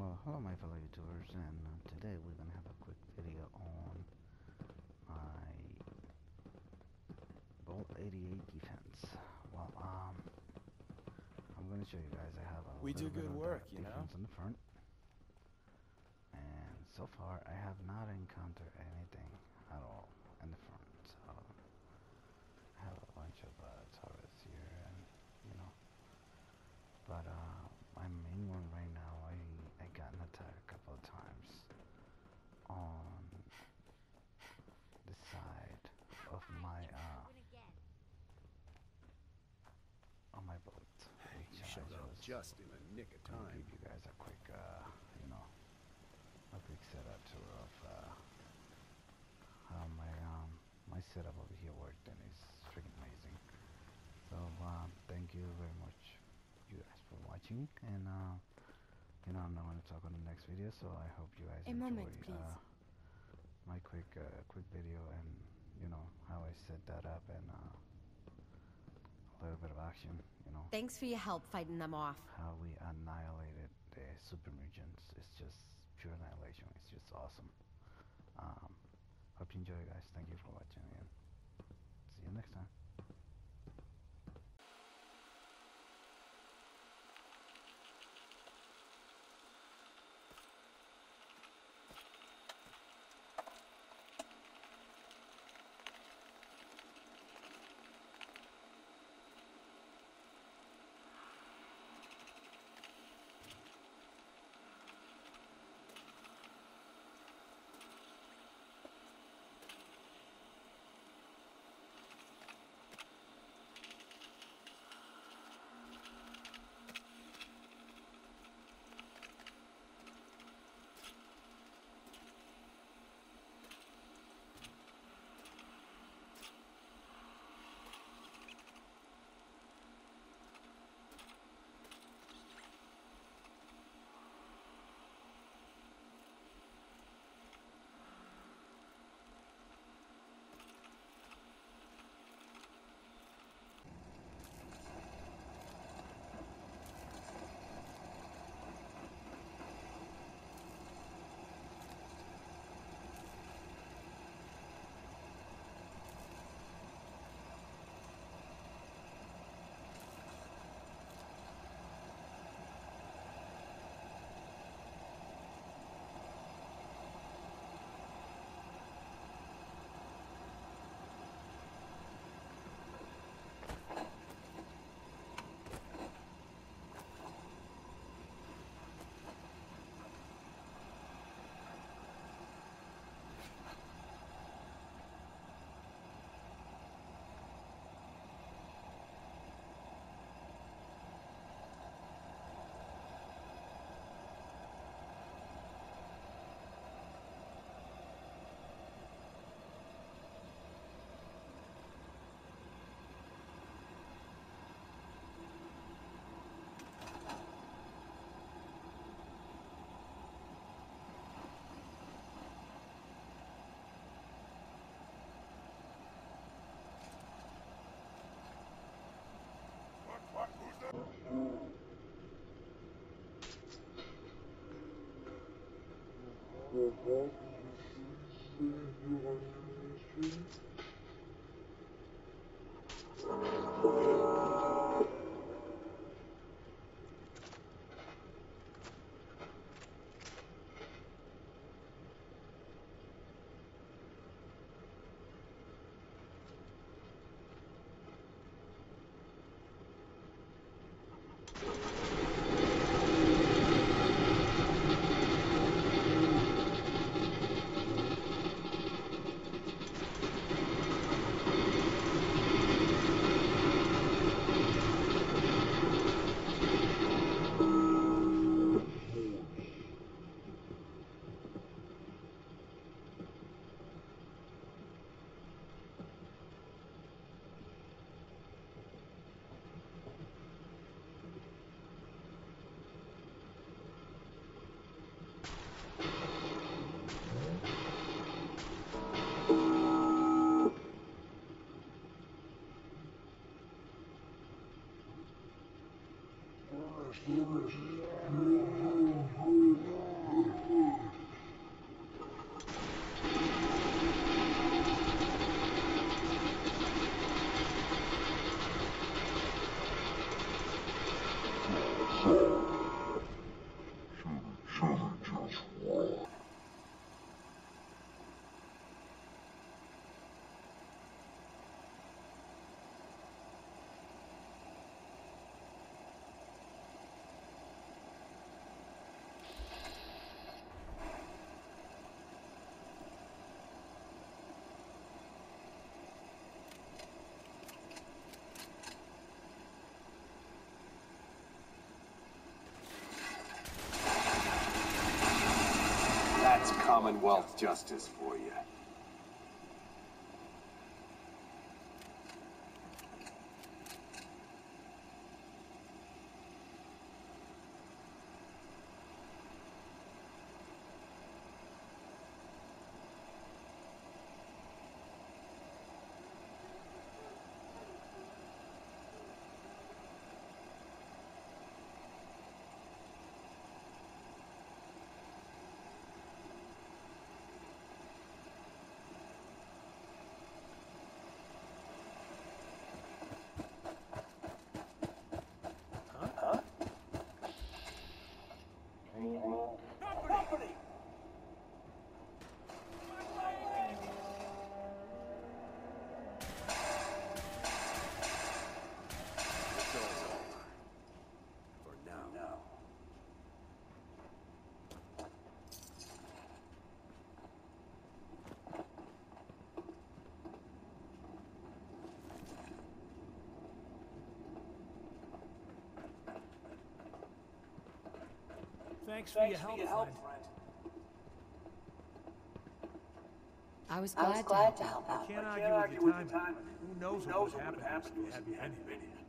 Well, hello my fellow YouTubers, and today we're gonna have a quick video on my Bolt 88 defense. Well, I'm gonna show you guys. I have a We little do bit good of work, that you know? defense in the front, and so far I have not encountered anything at all in the front. So I have a bunch of turrets here, and you know, but my main one right now, I got an attack a couple of times on the side of my on my boat, which You showed up just in the nick of gonna time. give you guys a quick you know, a quick setup tour of how my setup over here worked, and it's freaking amazing. So thank you very much, you guys, for watching, and you know, I'm not going to talk on the next video, so I hope you guys A enjoy moment, please. my quick video, and you know how I set that up, and a little bit of action, you know, Thanks for your help fighting them off. how we annihilated the super mutants. It's just pure annihilation. It's just awesome. Hope you enjoy, guys. Thank you for watching, and see you next time. That's Commonwealth justice for you. Thanks for your help, friend. I was glad to help out. Can't argue with your timing. Who knows what would happen if you hadn't been here?